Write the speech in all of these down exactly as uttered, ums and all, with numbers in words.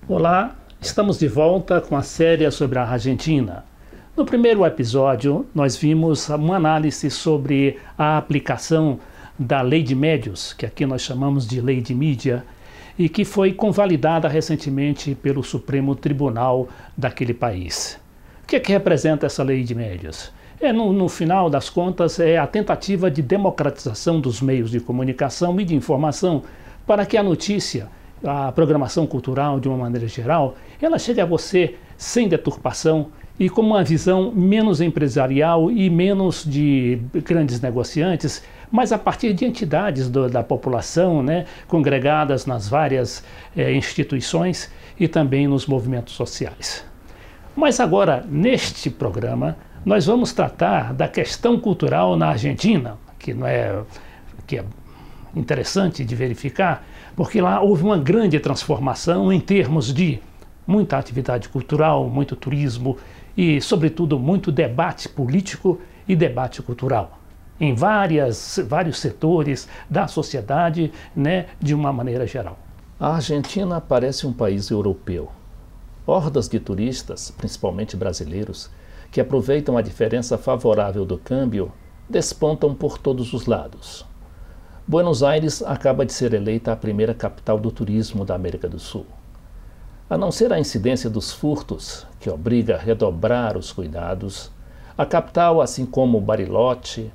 Olá, estamos de volta com a série sobre a Argentina. No primeiro episódio, nós vimos uma análise sobre a aplicação da Lei de Médios, que aqui nós chamamos de Lei de Mídia, e que foi convalidada recentemente pelo Supremo Tribunal daquele país. O que é que representa essa Lei de Médios? É, no, no final das contas, é a tentativa de democratização dos meios de comunicação e de informação para que a notícia, a programação cultural, de uma maneira geral, ela chegue a você sem deturpação e com uma visão menos empresarial e menos de grandes negociantes, mas a partir de entidades do, da população, né, congregadas nas várias eh, instituições e também nos movimentos sociais. Mas agora, neste programa, nós vamos tratar da questão cultural na Argentina, que não é, que é interessante de verificar, porque lá houve uma grande transformação em termos de muita atividade cultural, muito turismo e, sobretudo, muito debate político e debate cultural em várias, vários setores da sociedade, né, de uma maneira geral. A Argentina parece um país europeu. Hordas de turistas, principalmente brasileiros, que aproveitam a diferença favorável do câmbio, despontam por todos os lados. Buenos Aires acaba de ser eleita a primeira capital do turismo da América do Sul. A não ser a incidência dos furtos, que obriga a redobrar os cuidados, a capital, assim como Bariloche,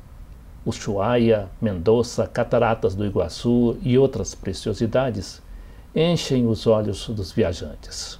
Ushuaia, Mendoza, Cataratas do Iguaçu e outras preciosidades, enchem os olhos dos viajantes.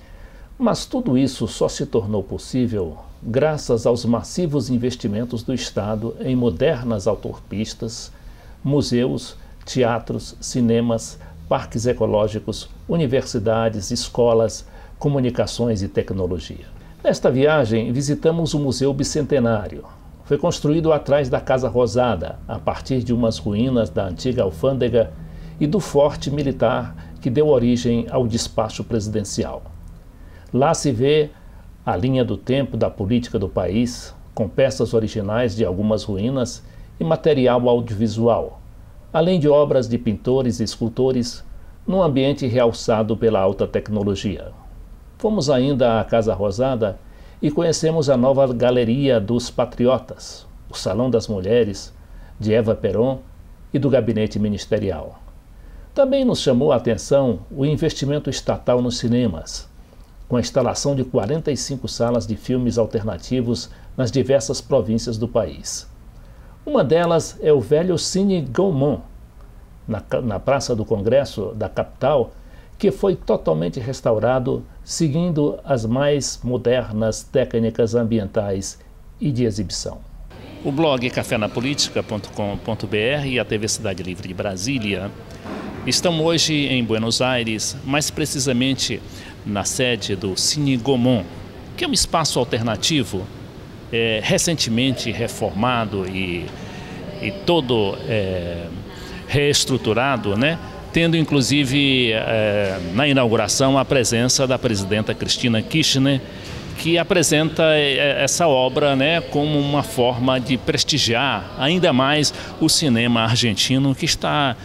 Mas tudo isso só se tornou possível graças aos massivos investimentos do Estado em modernas autopistas, museus, teatros, cinemas, parques ecológicos, universidades, escolas, comunicações e tecnologia. Nesta viagem, visitamos o Museu Bicentenário. Foi construído atrás da Casa Rosada, a partir de umas ruínas da antiga alfândega e do forte militar que deu origem ao despacho presidencial. Lá se vê a linha do tempo da política do país, com peças originais de algumas ruínas e material audiovisual, além de obras de pintores e escultores, num ambiente realçado pela alta tecnologia. Fomos ainda à Casa Rosada e conhecemos a nova Galeria dos Patriotas, o Salão das Mulheres, de Eva Perón e do Gabinete Ministerial. Também nos chamou a atenção o investimento estatal nos cinemas, com a instalação de quarenta e cinco salas de filmes alternativos nas diversas províncias do país. Uma delas é o velho Cine Gaumont, na, na Praça do Congresso da capital, que foi totalmente restaurado, seguindo as mais modernas técnicas ambientais e de exibição. O blog café na política ponto com ponto br e a T V Cidade Livre de Brasília estão hoje em Buenos Aires, mais precisamente na sede do Cine Gaumont, que é um espaço alternativo É, recentemente reformado e, e todo é, reestruturado, né? Tendo inclusive é, na inauguração a presença da presidenta Cristina Kirchner, que apresenta essa obra, né, como uma forma de prestigiar ainda mais o cinema argentino, que está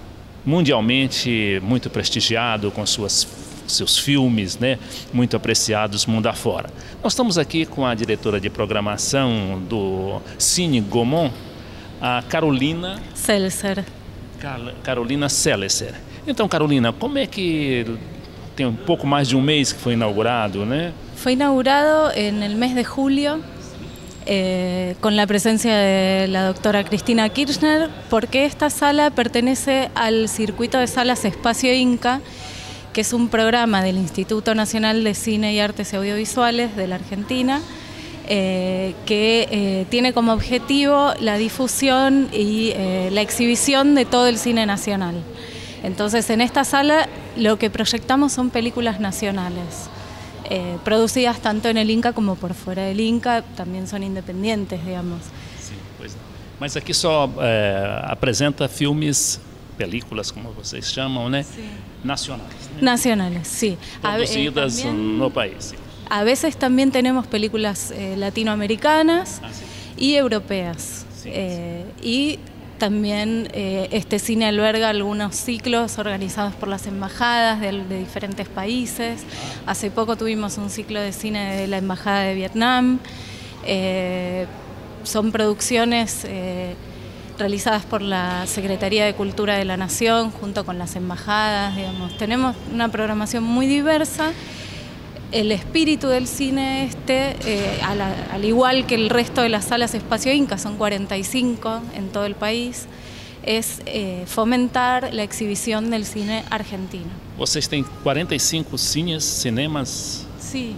mundialmente muito prestigiado com suas seus filmes, né, muito apreciados mundo afora. Nós estamos aqui com a diretora de programação do Cine Gaumont, a Carolina Selecer. Carolina Selecer. Então, Carolina, como é que tem um pouco mais de um mês que foi inaugurado, né? Fue inaugurado en el mes de julio eh, con la presencia de la doctora Cristina Kirchner, porque esta sala pertenece al circuito de salas Espacio Inca, que es un programa del Instituto Nacional de Cine y Artes Audiovisuales de la Argentina, eh, que eh, tiene como objetivo la difusión y eh, la exhibición de todo el cine nacional. Entonces, en esta sala lo que proyectamos son películas nacionales, eh, producidas tanto en el Inca como por fuera del Inca, también son independientes, digamos. Sim, pois não. Mas aqui só é, apresenta filmes, películas, como vocês chamam, né? Sí. Nacionales. ¿Eh? Nacionales, sí. Producidas eh, también, no país. Sí. A veces también tenemos películas eh, latinoamericanas Ah, sí. y europeas. Sí, eh, y También eh, este cine alberga algunos ciclos organizados por las embajadas de, de diferentes países. Hace poco tuvimos un ciclo de cine de la Embajada de Vietnam. Eh, son producciones eh, realizadas por la Secretaría de Cultura de la Nación junto con las embajadas, digamos. Tenemos una programación muy diversa. El espíritu del cine este, eh, a la, al igual que el resto de las salas Espacio Inca, son cuarenta y cinco en todo el país, es eh, fomentar la exhibición del cine argentino. Vocês têm quarenta e cinco cines, cinemas Sí.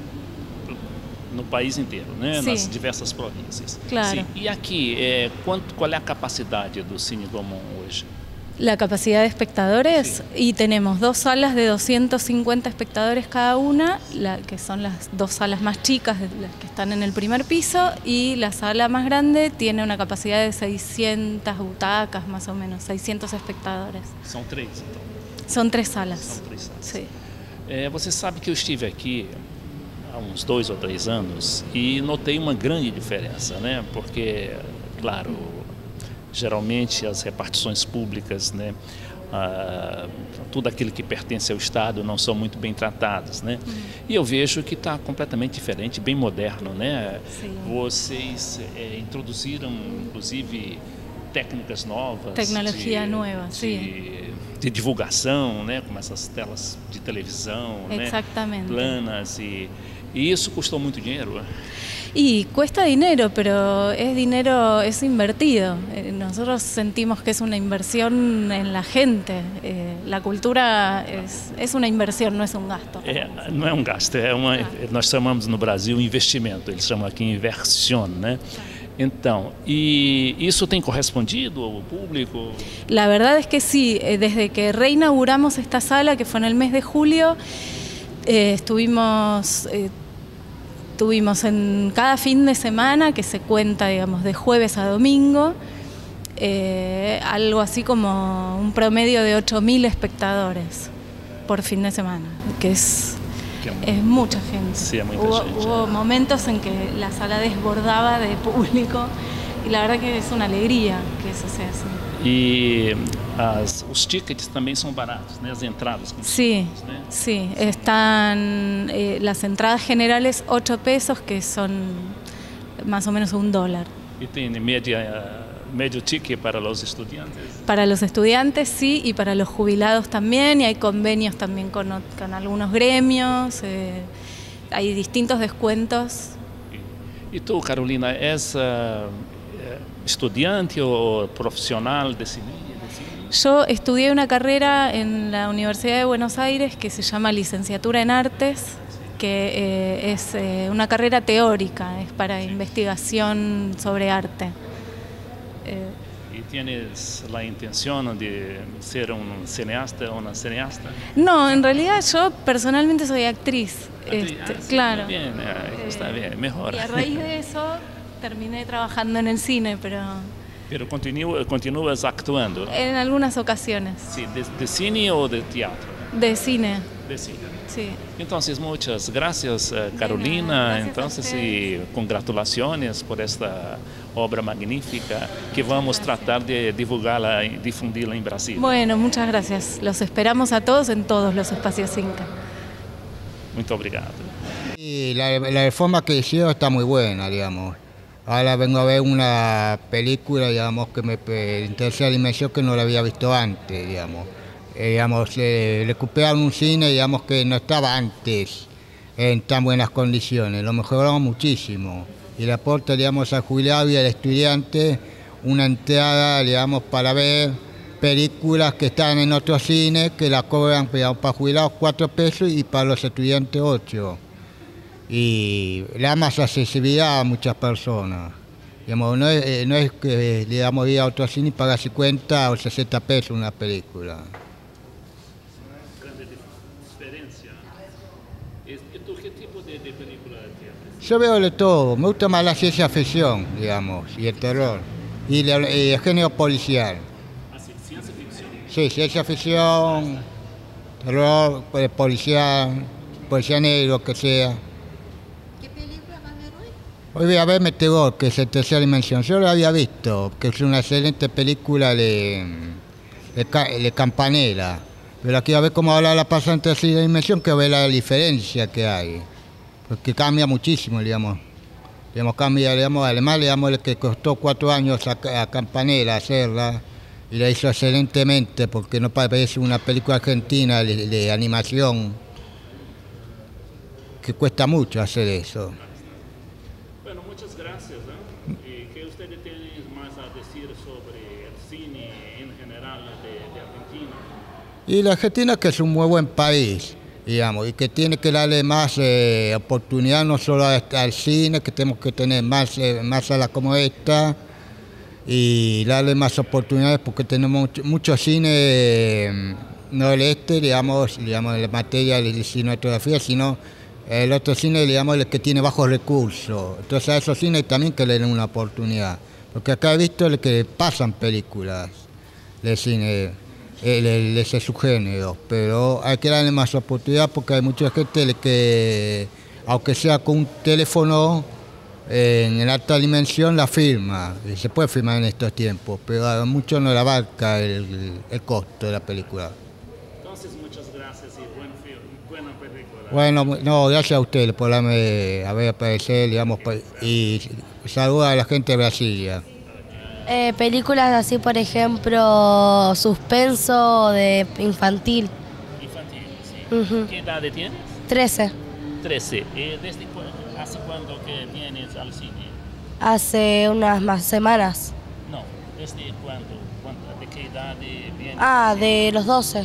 no país inteiro, né? Sim. Nas diversas províncias. Claro. Sim. E aqui, é, quanto, qual é a capacidade do Cine Gaumont hoje? La capacidad de espectadores, Sí. y tenemos dos salas de doscientos cincuenta espectadores cada una, la, que son las dos salas más chicas, las que están en el primer piso, y la sala más grande tiene una capacidad de seiscientas butacas, más o menos, seiscientos espectadores. São três, então. Son tres salas. São três salas. Sí. É, você sabe que eu estive aqui há uns dois ou três anos e notei uma grande diferença, né? Porque, claro, geralmente as repartições públicas, né, ah, tudo aquilo que pertence ao Estado não são muito bem tratadas, né? Uhum. E eu vejo que está completamente diferente, bem moderno, né? Sim. Vocês é, introduziram, inclusive, técnicas novas, tecnologia de, nova, de, sim, de divulgação, né? Como essas telas de televisão, Exactamente. Né? Planas e, e isso custou muito dinheiro. Y cuesta dinero, pero es dinero, es invertido. Eh, nosotros sentimos que es una inversión en la gente. Eh, la cultura es, es una inversión, no es un gasto. É, não é um gasto, é uma, ah. nós chamamos no Brasil investimento, eles chamam aqui inversión, né? Então, e isso tem correspondido ao público? La verdad es que sí, desde que reinauguramos esta sala, que fue en el mes de julio, eh, estuvimos... Eh, Tuvimos en cada fin de semana, que se cuenta, digamos, de jueves a domingo, eh, algo así como un promedio de ocho mil espectadores por fin de semana, que es, es mucha gente. Sí, es mucha hubo, gente. Hubo momentos en que la sala desbordaba de público y la verdad que es una alegría que eso sea así. E as, os tickets também são baratos, né? As entradas. Sí, somos, né? sí, están eh, las entradas generales ocho pesos, que son más o menos un dólar. E tem média, médio ticket para los estudiantes. Para los estudiantes sí, y para los jubilados también, y hay convenios también con, con algunos gremios, eh, hay distintos descuentos. E, e tu, Carolina, és uh, estudiante o profesional de cine? Yo estudié una carrera en la Universidad de Buenos Aires que se llama Licenciatura en Artes, que eh, es eh, una carrera teórica, es para investigación sobre arte. Eh, ¿Y tienes la intención de ser un cineasta o una cineasta? No, en realidad yo personalmente soy actriz. Actriz, Este, ah, sí, claro. Está bien, eh, está bien, mejor. Y a raíz de eso terminé trabajando en el cine, pero... Pero continúa, continúas actuando. En algunas ocasiones. Sí, de, de cine o de teatro? De cine. De cine. Sí. Entonces, muchas gracias, Carolina. Gracias Entonces, y congratulaciones por esta obra magnífica que vamos a tratar de divulgarla y difundirla en Brasil. Bueno, muchas gracias. Los esperamos a todos en todos los espacios Inca. Muito obrigado. Y la, la reforma que hicieron está muy buena, digamos. Ahora vengo a ver una película, digamos, que me en tercera dimensión que no la había visto antes, digamos. Eh, digamos, eh, recuperaron un cine, digamos, que no estaba antes en tan buenas condiciones, lo mejoraron muchísimo. Y le aporta, digamos, al jubilado y al estudiante una entrada, digamos, para ver películas que están en otros cines, que la cobran, digamos, para jubilados cuatro pesos y para los estudiantes ocho. Y le da más accesibilidad a muchas personas. Digamos, no es, no es que digamos, ir a otro cine y pagar cincuenta o sesenta pesos una película. ¿Qué tipo de, de película tienes? Yo veo de todo, me gusta más la ciencia ficción, digamos, y el terror, y, la, y el género policial. ¿Ah, sí? ¿Ciencia ficción? Sí, ciencia ficción, terror, policial, policía negro, que sea. ¿Qué película vas a ver hoy? Hoy voy a ver Meteor, que es en tercera dimensión. Yo lo había visto, que es una excelente película de, de, de Campanella. Pero aquí a ver cómo ahora la pasa en tercera dimensión, que ve la diferencia que hay. Porque cambia muchísimo, digamos. Digamos, cambia, digamos, además, digamos, el que costó cuatro años a, a Campanella hacerla, y la hizo excelentemente, porque no parece una película argentina de, de animación, que cuesta mucho hacer eso. Bueno, muchas gracias. ¿eh? ¿Y qué ustedes tienen más a decir sobre el cine en general de, de Argentina? Y la Argentina, que es un muy buen país, digamos, y que tiene que darle más eh, oportunidad no solo al, al cine, que tenemos que tener más, eh, más salas como esta, y darle más oportunidades, porque tenemos mucho, mucho cine eh, no el este, digamos, digamos, en la materia de cinematografía, sino el otro cine, digamos, el que tiene bajos recursos. Entonces a esos cines también que le den una oportunidad, porque acá he visto que pasan películas de cine de ese subgénero, pero hay que darle más oportunidad, porque hay mucha gente que, aunque sea con un teléfono eh, en alta dimensión, la firma, y se puede filmar en estos tiempos, pero a muchos no le abarca el, el costo de la película. Entonces, muchas gracias y buen film, buena película. Bueno, no, gracias a ustedes por darme a ver aparecer, digamos, y saludos a la gente de Brasilia. Eh, películas así, por ejemplo, suspenso de infantil. Infantil, sí. Uh-huh. ¿Qué edad tienes? trece. trece. ¿Y desde cu hace cuándo que vienes al cine? Hace unas más semanas. No, ¿desde cuándo? ¿De qué edad vienes? Ah, de los doce.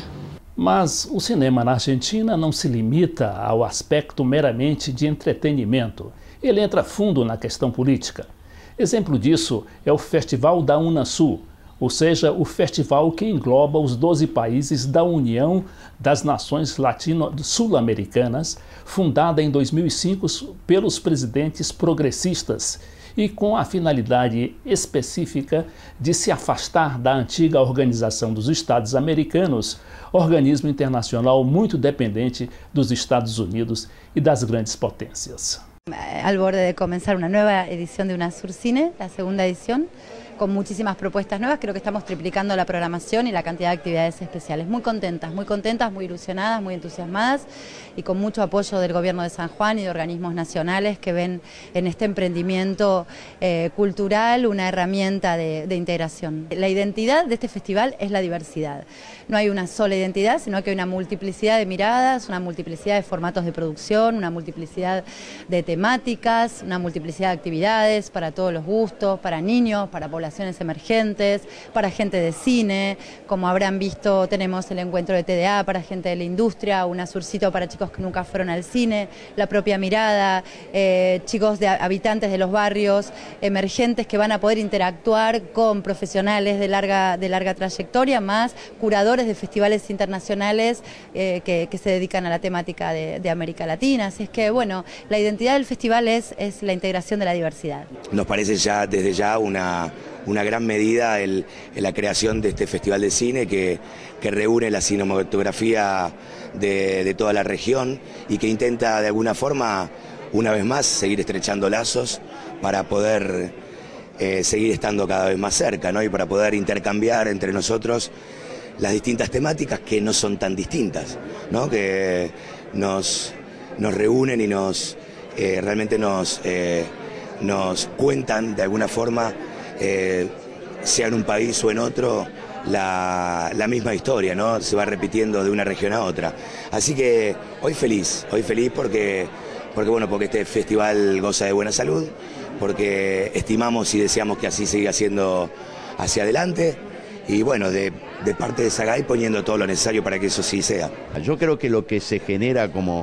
Mas o cinema na Argentina não se limita ao aspecto meramente de entretenimento. Ele entra fundo na questão política. Exemplo disso é o Festival da Unasul, ou seja, o festival que engloba os doze países da União das Nações Latino-Sul-Americanas, fundada em dois mil e cinco pelos presidentes progressistas e com a finalidade específica de se afastar da antiga Organização dos Estados Americanos, organismo internacional muito dependente dos Estados Unidos e das grandes potências. Al borde de comenzar una nueva edición de UNASUR Cine, la segunda edición, con muchísimas propuestas nuevas. Creo que estamos triplicando la programación y la cantidad de actividades especiales. Muy contentas, muy contentas, muy ilusionadas, muy entusiasmadas y con mucho apoyo del Gobierno de San Juan y de organismos nacionales que ven en este emprendimiento eh, cultural una herramienta de, de integración. La identidad de este festival es la diversidad. No hay una sola identidad, sino que hay una multiplicidad de miradas, una multiplicidad de formatos de producción, una multiplicidad de temáticas, una multiplicidad de actividades para todos los gustos, para niños, para poblaciones emergentes, para gente de cine. Como habrán visto, tenemos el encuentro de T D A para gente de la industria, un asurcito para chicos que nunca fueron al cine, la propia mirada, eh, chicos de habitantes de los barrios emergentes que van a poder interactuar con profesionales de larga, de larga trayectoria, más curadores de festivales internacionales eh, que, que se dedican a la temática de, de América Latina. Así es que, bueno, la identidad del festival es, es la integración de la diversidad. Nos parece ya desde ya una, una gran medida el, el la creación de este festival de cine que, que reúne la cinematografía de, de toda la región y que intenta de alguna forma, una vez más, seguir estrechando lazos para poder eh, seguir estando cada vez más cerca, ¿no? Y para poder intercambiar entre nosotros las distintas temáticas que no son tan distintas, ¿no? Que nos, nos reúnen y nos eh, realmente nos, eh, nos cuentan de alguna forma, eh, sea en un país o en otro, la, la misma historia, ¿no? Se va repitiendo de una región a otra. Así que hoy feliz, hoy feliz porque, porque, bueno, porque este festival goza de buena salud, porque estimamos y deseamos que así siga siendo hacia adelante. Y bueno, de, de parte de Sagay poniendo todo lo necesario para que eso sí sea. Yo creo que lo que se genera como,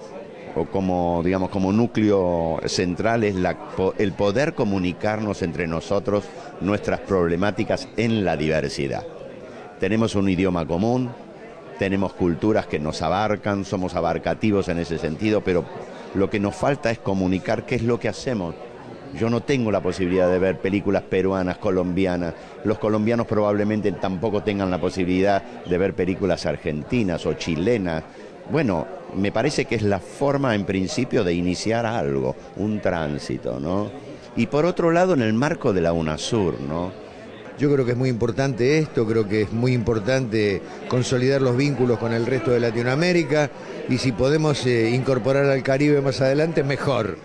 o como, digamos, como núcleo central es la, el poder comunicarnos entre nosotros nuestras problemáticas en la diversidad. Tenemos un idioma común, tenemos culturas que nos abarcan, somos abarcativos en ese sentido, pero lo que nos falta es comunicar qué es lo que hacemos. Yo no tengo la posibilidad de ver películas peruanas, colombianas. Los colombianos probablemente tampoco tengan la posibilidad de ver películas argentinas o chilenas. bueno, me parece que es la forma en principio de iniciar algo, un tránsito, ¿no? Y por otro lado, en el marco de la UNASUR, ¿no? Yo creo que es muy importante esto, creo que es muy importante consolidar los vínculos con el resto de Latinoamérica, y si podemos eh, incorporar al Caribe más adelante, mejor.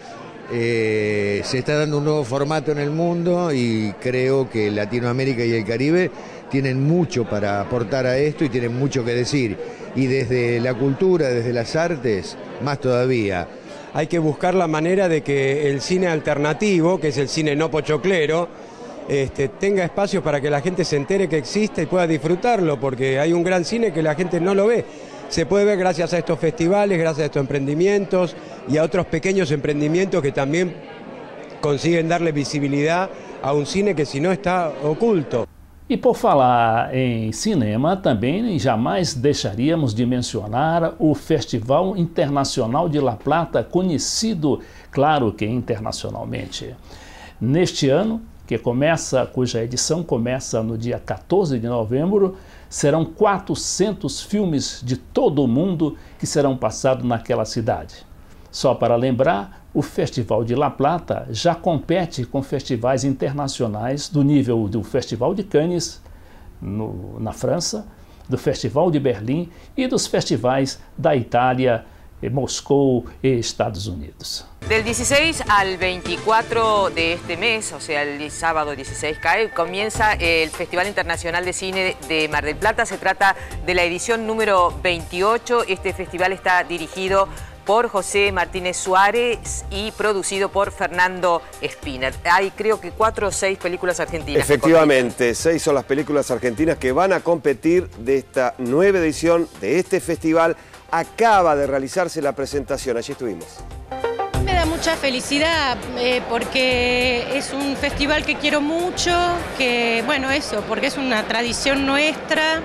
Eh, se está dando un nuevo formato en el mundo y creo que Latinoamérica y el Caribe tienen mucho para aportar a esto y tienen mucho que decir. Y desde la cultura, desde las artes, más todavía. Hay que buscar la manera de que el cine alternativo, que es el cine no pochoclero, este, tenga espacios para que la gente se entere que existe y pueda disfrutarlo, porque hay un gran cine que la gente no lo ve. Se puede ver gracias a estos festivales, gracias a estos emprendimientos y a otros pequeños emprendimientos que también consiguen darle visibilidad a un cine que si no está oculto. E por falar em cinema, também jamais deixaríamos de mencionar o Festival Internacional de La Plata, conhecido, claro que internacionalmente. Neste ano, que começa, cuja edição começa no dia quatorze de novembro, serão quatrocentos filmes de todo o mundo que serão passados naquela cidade. Só para lembrar, o Festival de La Plata já compete com festivais internacionais do nível do Festival de Cannes, no, na França, do Festival de Berlim e dos festivais da Itália, Moscou e Estados Unidos. Del dieciséis al veinticuatro de este mes, o sea, el sábado dieciséis cae, comienza el Festival Internacional de Cine de Mar del Plata. Se trata de la edición número veintiocho. Este festival está dirigido por José Martínez Suárez y producido por Fernando Spinner. Hay creo que cuatro o seis películas argentinas. Efectivamente, seis son las películas argentinas que van a competir de esta nueva edición de este festival. Acaba de realizarse la presentación, allí estuvimos. Me da mucha felicidad eh, porque es un festival que quiero mucho, que bueno eso, porque es una tradición nuestra,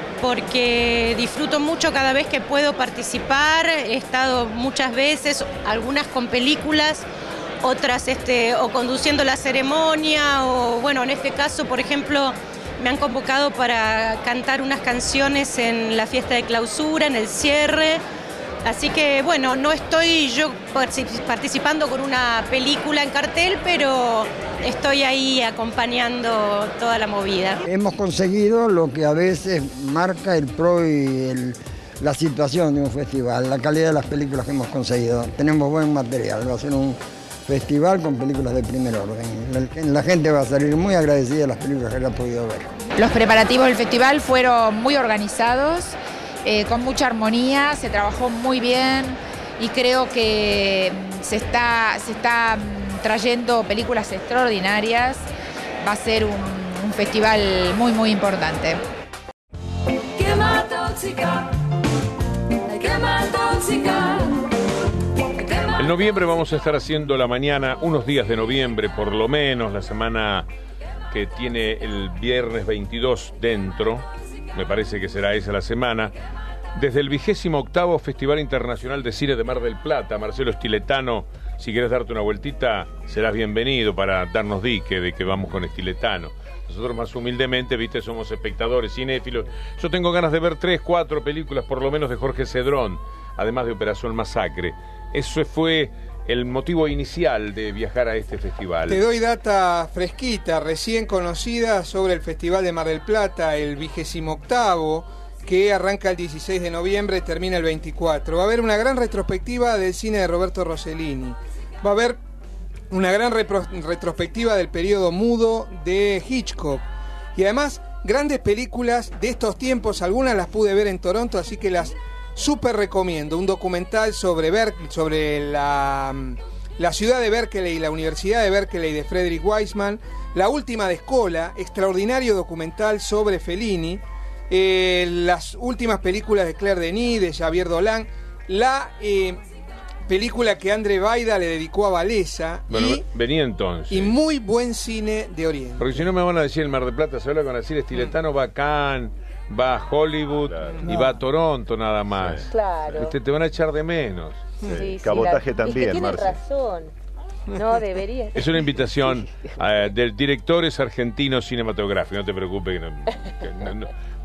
porque disfruto mucho cada vez que puedo participar. He estado muchas veces, algunas con películas, otras este, o conduciendo la ceremonia, o bueno, en este caso, por ejemplo, me han convocado para cantar unas canciones en la fiesta de clausura, en el cierre. Así que, bueno, no estoy yo participando con una película en cartel, pero estoy ahí acompañando toda la movida. Hemos conseguido lo que a veces marca el pro y el, la situación de un festival, la calidad de las películas que hemos conseguido. Tenemos buen material, va a ser un festival con películas de primer orden. La gente va a salir muy agradecida de las películas que ha podido ver. Los preparativos del festival fueron muy organizados, eh, con mucha armonía, se trabajó muy bien y creo que se está, se está trayendo películas extraordinarias. Va a ser un, un festival muy, muy importante. Quema tóxica, quema tóxica. En noviembre vamos a estar haciendo la mañana, unos días de noviembre por lo menos, la semana que tiene el viernes veintidós dentro, me parece que será esa la semana, desde el vigésimo octavo Festival Internacional de Cine de Mar del Plata. Marcelo Estiletano, si quieres darte una vueltita, serás bienvenido para darnos dique de que vamos con Estiletano. Nosotros más humildemente, viste, somos espectadores, cinéfilos. Yo tengo ganas de ver tres, cuatro películas por lo menos de Jorge Cedrón, además de Operación Masacre. Eso fue el motivo inicial de viajar a este festival. Te doy data fresquita, recién conocida, sobre el Festival de Mar del Plata, el vigésimo octavo, que arranca el dieciséis de noviembre y termina el veinticuatro. Va a haber una gran retrospectiva del cine de Roberto Rossellini. Va a haber una gran retrospectiva del periodo mudo de Hitchcock. Y además, grandes películas de estos tiempos, algunas las pude ver en Toronto, así que las súper recomiendo. Un documental sobre, Ber sobre la, la ciudad de Berkeley y la Universidad de Berkeley de Frederick Wiseman. La última de Scola, extraordinario documental sobre Fellini. Eh, las últimas películas de Claire Denis, de Javier Dolan. La eh, película que André Baida le dedicó a Wałęsa. Bueno, y, venía entonces. Y muy buen cine de Oriente. Porque si no me van a decir el Mar del Plata, se habla con decir Estiletano, mm. va a Cannes, va a Hollywood, claro, y no. va a Toronto nada más. Sí. Claro. Este, te van a echar de menos. Sí, sí, cabotaje sí, la, también, es que tienes razón. No, debería. Es una invitación uh, del Directores Argentinos Cinematográficos. No te preocupes, que no, que no, no,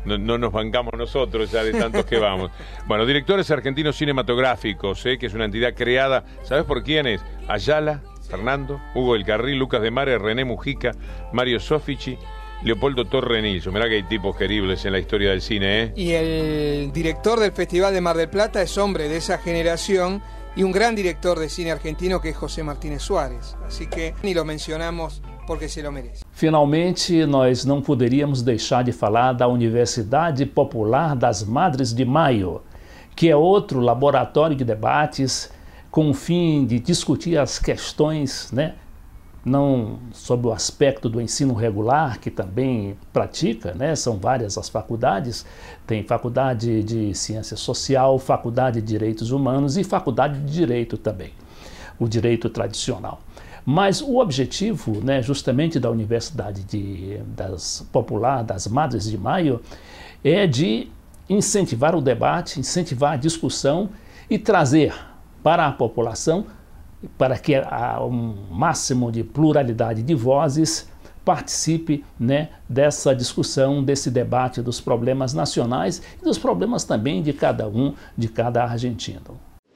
no, no nos bancamos nosotros ya de tantos que vamos. Bueno, directores argentinos cinematográficos, ¿eh? Que es una entidad creada, ¿sabes por quiénes? Ayala, Fernando, Hugo del Carril, Lucas de Mare, René Mujica, Mario Sofici, Leopoldo Torrenillo. Mirá que hay tipos queribles en la historia del cine, ¿eh? Y el director del Festival de Mar del Plata es hombre de esa generación y un gran director de cine argentino que es José Martínez Suárez. Así que ni lo mencionamos porque se lo merece. Finalmente, nós não poderíamos deixar de falar da Universidade Popular das Madres de Maio, que é outro laboratório de debates com o fim de discutir as questões, né, não sob o aspecto do ensino regular, que também pratica, né, são várias as faculdades, tem faculdade de ciência social, faculdade de direitos humanos e faculdade de direito também, o direito tradicional. Mas o objetivo, né, justamente da Universidade de, das Popular das Madres de Maio é de incentivar o debate, incentivar a discussão e trazer para a população, para que a, um máximo de pluralidade de vozes participe, né, dessa discussão, desse debate dos problemas nacionais e dos problemas também de cada um, de cada argentino.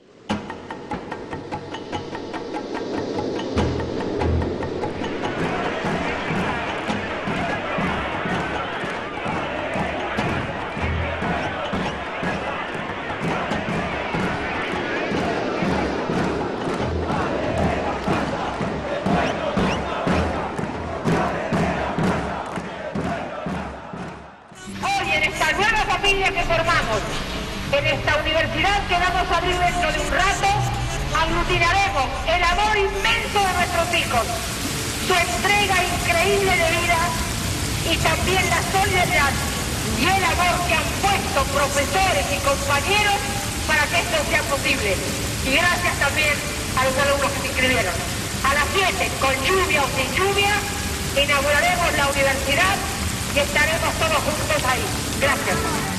Que formamos en esta universidad que vamos a abrir dentro de un rato, aglutinaremos el amor inmenso de nuestros hijos, su entrega increíble de vida y también la solidaridad y el amor que han puesto profesores y compañeros para que esto sea posible. Y gracias también a los alumnos que se inscribieron. A las siete, con lluvia o sin lluvia, inauguraremos la universidad y estaremos todos juntos ahí. Gracias.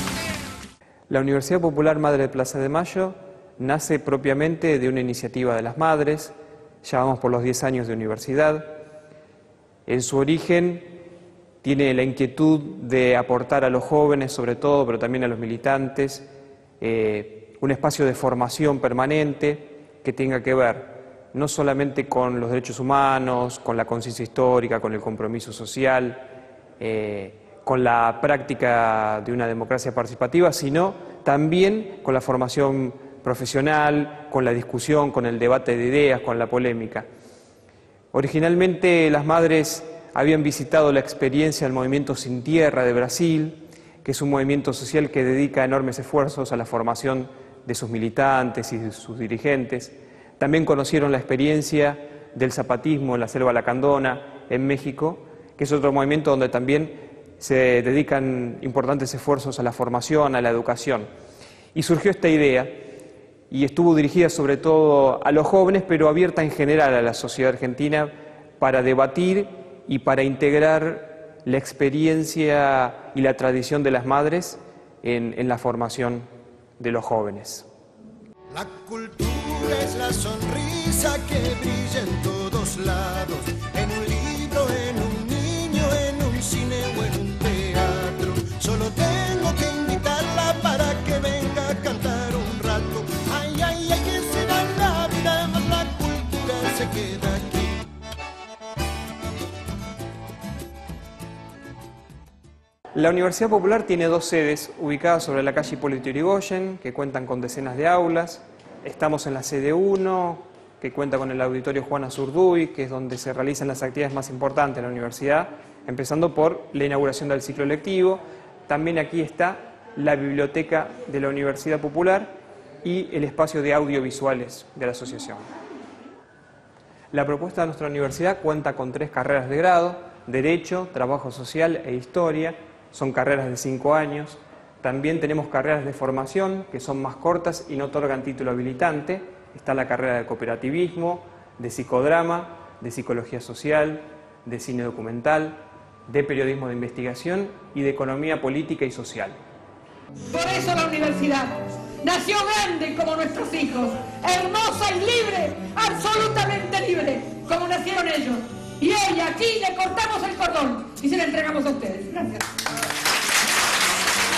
La Universidad Popular Madre de Plaza de Mayo nace propiamente de una iniciativa de las madres, ya vamos por los diez años de universidad. En su origen tiene la inquietud de aportar a los jóvenes, sobre todo, pero también a los militantes, eh, un espacio de formación permanente que tenga que ver no solamente con los derechos humanos, con la conciencia histórica, con el compromiso social, eh, con la práctica de una democracia participativa, sino también con la formación profesional, con la discusión, con el debate de ideas, con la polémica. Originalmente las madres habían visitado la experiencia del Movimiento Sin Tierra de Brasil, que es un movimiento social que dedica enormes esfuerzos a la formación de sus militantes y de sus dirigentes. También conocieron la experiencia del zapatismo en la Selva Lacandona, en México, que es otro movimiento donde también se dedican importantes esfuerzos a la formación, a la educación. Y surgió esta idea, y estuvo dirigida sobre todo a los jóvenes, pero abierta en general a la sociedad argentina, para debatir y para integrar la experiencia y la tradición de las madres en, en la formación de los jóvenes. La cultura es la sonrisa que brilla en todos lados, en un libro, en un niño, en un cine o en un teatro. Solo tengo que invitarla para que venga a cantar un rato. Ay, ay, ay, que será la vida, más la cultura se queda aquí. La Universidad Popular tiene dos sedes ubicadas sobre la calle Hipólito Yrigoyen, que cuentan con decenas de aulas. Estamos en la sede uno, que cuenta con el auditorio Juana Zurduy, que es donde se realizan las actividades más importantes de la universidad, empezando por la inauguración del ciclo lectivo. También aquí está la biblioteca de la Universidad Popular y el espacio de audiovisuales de la asociación. La propuesta de nuestra universidad cuenta con tres carreras de grado: Derecho, Trabajo Social e Historia. Son carreras de cinco años. También tenemos carreras de formación que son más cortas y no otorgan título habilitante. Está la carrera de cooperativismo, de psicodrama, de psicología social, de cine documental, de periodismo de investigación y de economía política y social. Por eso la universidad nació grande como nuestros hijos, hermosa y libre, absolutamente libre, como nacieron ellos. Y hoy aquí le cortamos el cordón y se la entregamos a ustedes. Gracias.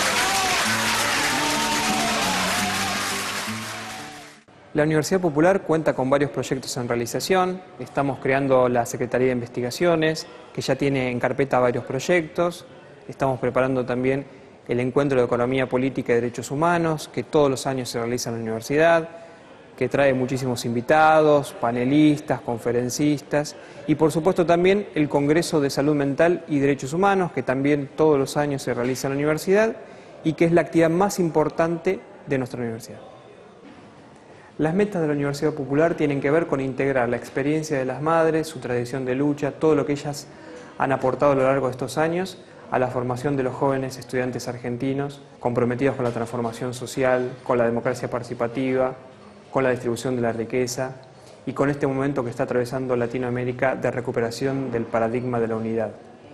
La Universidad Popular cuenta con varios proyectos en realización. Estamos creando la Secretaría de Investigaciones, que ya tiene en carpeta varios proyectos. Estamos preparando también el Encuentro de Economía Política y Derechos Humanos, que todos los años se realiza en la universidad, que trae muchísimos invitados, panelistas, conferencistas, y por supuesto también el Congreso de Salud Mental y Derechos Humanos, que también todos los años se realiza en la universidad y que es la actividad más importante de nuestra universidad. Las metas de la Universidad Popular tienen que ver con integrar la experiencia de las madres, su tradición de lucha, todo lo que ellas han aportado a lo largo de estos años a la formación de los jóvenes estudiantes argentinos comprometidos con la transformación social, con la democracia participativa, con la distribución de la riqueza y con este momento que está atravesando Latinoamérica de recuperación del paradigma de la unidad.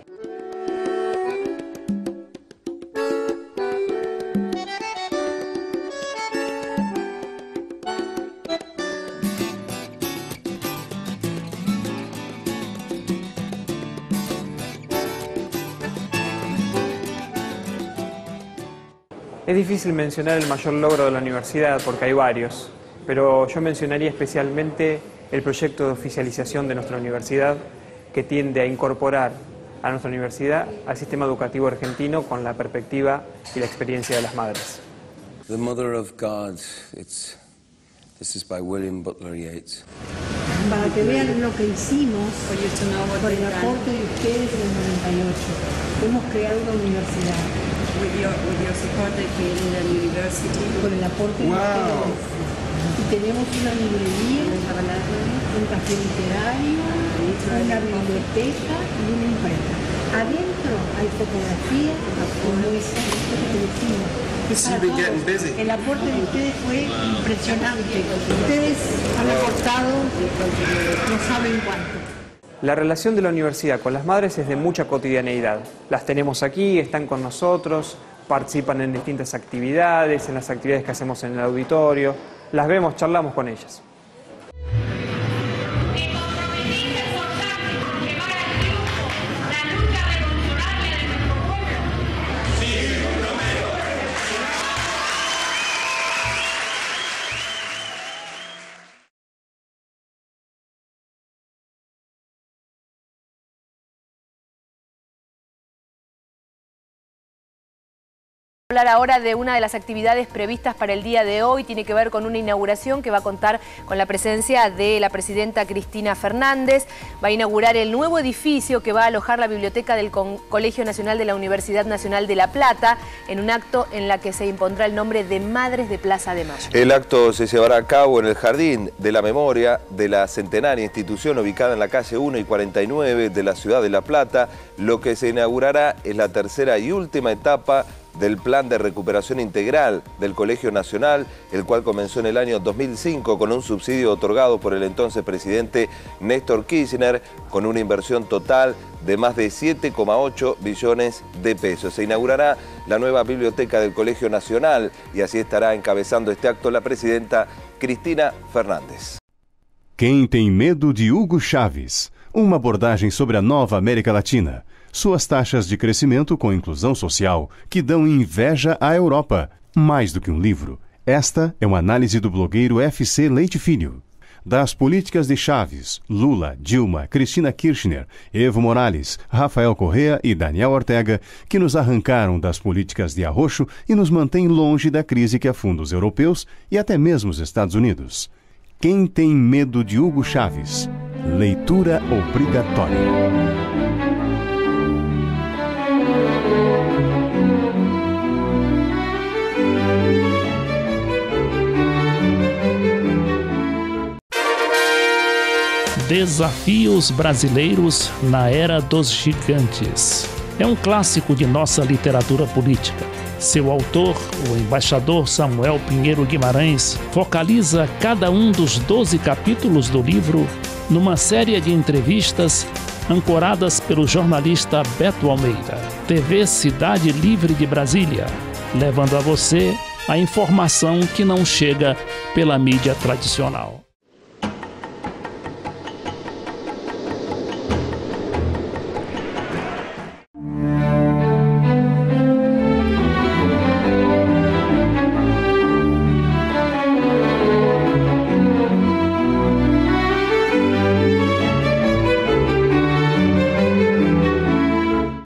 Es difícil mencionar el mayor logro de la universidad porque hay varios, pero yo mencionaría especialmente el proyecto de oficialización de nuestra universidad que tiende a incorporar a nuestra universidad al sistema educativo argentino con la perspectiva y la experiencia de las madres. The Mother of God, it's, this is by William Butler Yeats. Para que vean lo que hicimos por el aporte de ustedes en el noventa y ocho. Hemos creado una universidad. With your, with your support they created a university. Con el aporte de Wow. ustedes. Y tenemos una librería, un café literario, una biblioteca y una imprenta. Adentro hay fotografías como esa que decimos. This has been getting busy. El aporte de ustedes fue impresionante. Ustedes han aportado no saben cuánto. La relación de la universidad con las madres es de mucha cotidianeidad. Las tenemos aquí, están con nosotros, participan en distintas actividades, en las actividades que hacemos en el auditorio, las vemos, charlamos con ellas. Hablar ahora de una de las actividades previstas para el día de hoy. Tiene que ver con una inauguración que va a contar con la presencia de la presidenta Cristina Fernández. Va a inaugurar el nuevo edificio que va a alojar la biblioteca del Con- Colegio Nacional de la Universidad Nacional de La Plata, en un acto en la que se impondrá el nombre de Madres de Plaza de Mayo. El acto se llevará a cabo en el Jardín de la Memoria de la centenaria institución ubicada en la calle uno y cuarenta y nueve de la ciudad de La Plata. Lo que se inaugurará es la tercera y última etapa del Plan de Recuperación Integral del Colegio Nacional, el cual comenzó en el año dos mil cinco con un subsidio otorgado por el entonces presidente Néstor Kirchner, con una inversión total de más de siete coma ocho billones de pesos. Se inaugurará la nueva biblioteca del Colegio Nacional y así estará encabezando este acto la presidenta Cristina Fernández. Quem tem medo de Hugo Chávez? Uma abordagem sobre a nova América Latina. Suas taxas de crescimento com inclusão social que dão inveja à Europa. Mais do que um livro, esta é uma análise do blogueiro F C Leite Filho. Das políticas de Chávez, Lula, Dilma, Cristina Kirchner, Evo Morales, Rafael Correa e Daniel Ortega, que nos arrancaram das políticas de arroxo e nos mantêm longe da crise que afunda os europeus e até mesmo os Estados Unidos. Quem tem medo de Hugo Chávez? Leitura obrigatória. Desafios brasileiros na era dos gigantes. É um clássico de nossa literatura política. Seu autor, o embaixador Samuel Pinheiro Guimarães, focaliza cada um dos doze capítulos do livro numa série de entrevistas ancoradas pelo jornalista Beto Almeida, T V Cidade Livre de Brasília, levando a você a informação que não chega pela mídia tradicional.